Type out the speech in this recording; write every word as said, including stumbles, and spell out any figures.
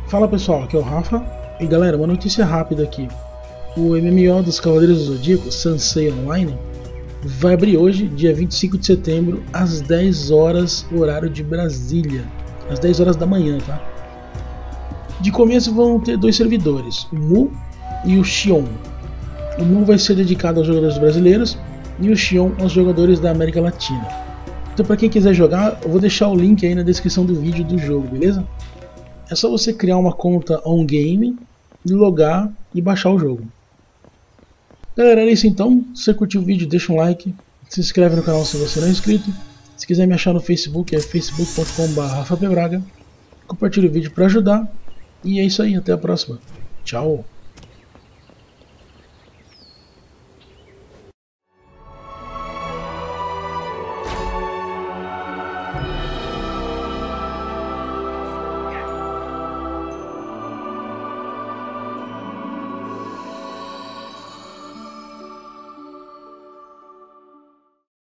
Fala pessoal, aqui é o Rafa. E galera, uma notícia rápida aqui. O M M O dos Cavaleiros do Zodíaco, Sansei Online, vai abrir hoje, dia vinte e cinco de setembro, às dez horas, horário de Brasília. Às dez horas da manhã, tá? De começo vão ter dois servidores, o Mu e o Xion. O Mu vai ser dedicado aos jogadores brasileiros e o Xion aos jogadores da América Latina. Então para quem quiser jogar, eu vou deixar o link aí na descrição do vídeo do jogo, beleza? É só você criar uma conta on-game, logar e baixar o jogo. Galera, era isso então. Se você curtiu o vídeo, deixa um like, se inscreve no canal se você não é inscrito. Se quiser me achar no Facebook, é facebook ponto com barra rafa p braga. Compartilhe o vídeo para ajudar. E é isso aí, até a próxima. Tchau!